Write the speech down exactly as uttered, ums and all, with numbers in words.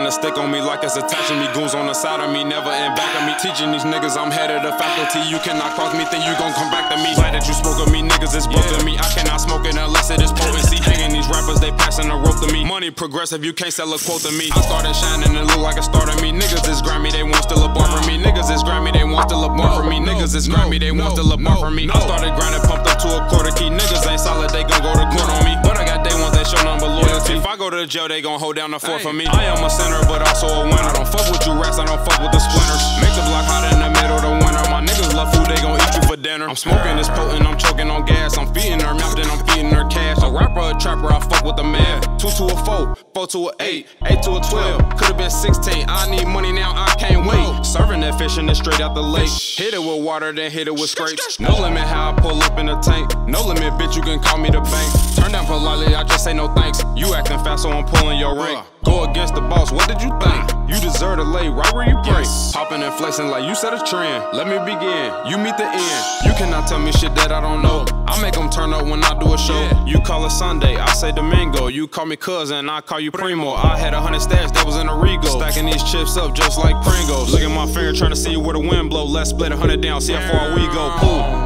a stick on me like it's attaching me. Goons on the side of me, never in back of me. Teaching these niggas I'm head of the faculty. You cannot cross me, think you gon' come back to me. Glad that you spoke of me, niggas is broke to me. I cannot smoke it unless it is potency. Hanging these rappers, they passing the rope to me. Money progressive, you can't sell a quote to me. I started shining and look like a star to me. Niggas is Grammy, they want still a bar for me. Niggas is Grammy, they want still a bar for me. Niggas is Grammy, they want still a bar for me. I started grinding, pumped up to a quarter key. Niggas ain't solid, they gon' go to court on me. But I got day ones that show none but loyalty. If I go to the jail, they gon' hold down the fort for me. I am a sinner, but also a winner. I don't fuck with you rats, I don't fuck with the splinters. Make the block hot in the middle of the winter. My niggas love food, they gon' eat you for dinner. I'm smoking this potent, I'm choking on gas. I'm feeding her mouth, then I'm feeding her cash. A rapper, a trapper, I fuck with the man. Two to a four, four to a eight, eight to a twelve. Could've been sixteen, I need money now, I can't wait. Serving that fish and it's straight out the lake. Hit it with water, then hit it with scrapes. No limit how I pull up in the tank. No limit, bitch, you can call me the bank. Turn down politely, I just say no thanks. You acting fast, so I'm pulling your rank. Go against the boss, what did you think? You deserve to lay right where you pray. Popping and flexing like you set a trend. Let me begin, you meet the end. You cannot tell me shit that I don't know. I make them turn up when I do a show. You call it Sunday, I say Domingo. You call me cousin, I call you Primo. I had a hundred stats that was in a Rego. Stacking these chips up just like Pringles. Look at my finger trying to see where the wind blow. Let's split a hundred down, see how far we go. Pool.